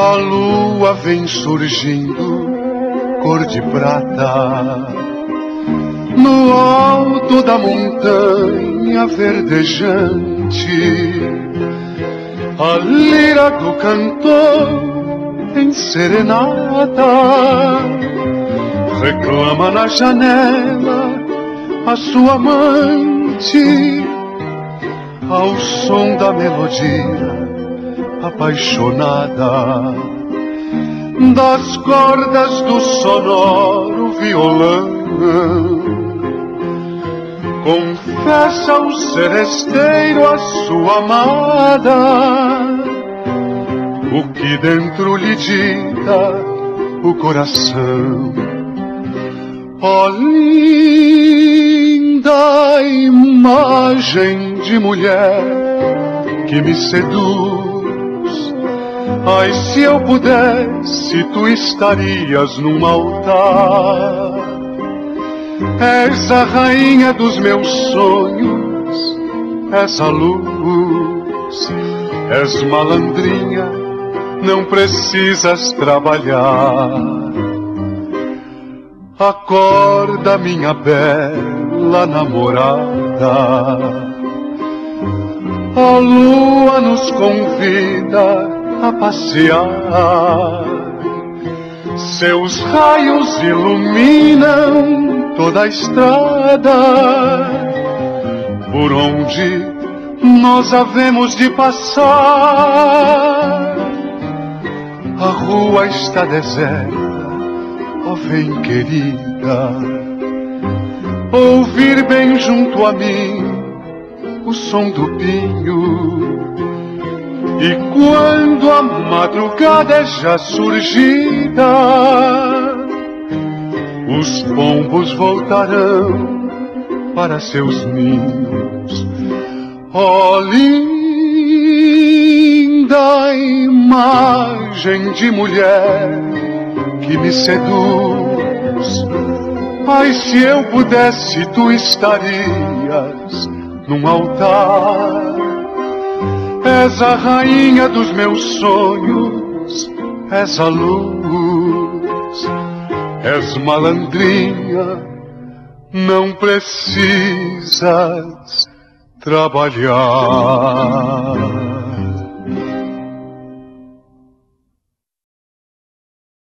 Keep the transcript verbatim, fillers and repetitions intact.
A lua vem surgindo, cor de prata, no alto da montanha verdejante. A lira do cantor em serenata reclama na janela a sua amante. Ao som da melodia apaixonada das cordas do sonoro violão, confessa o seresteiro a sua amada o que dentro lhe dita o coração. Ó linda imagem de mulher que me seduz, ai, se eu pudesse, tu estarias num altar. És a rainha dos meus sonhos, és a luz, és malandrinha, não precisas trabalhar. Acorda, minha bela namorada, a lua nos convida a passear. Seus raios iluminam toda a estrada por onde nós havemos de passar. A rua está deserta, ó, vem querida, ouvir bem junto a mim o som do pinho. E quando a madrugada é já surgida, os pombos voltarão para seus ninhos. Ó linda imagem de mulher que me seduz, ai, se eu pudesse, tu estarias num altar. És a rainha dos meus sonhos, és a luz, és malandrinha, não precisas trabalhar.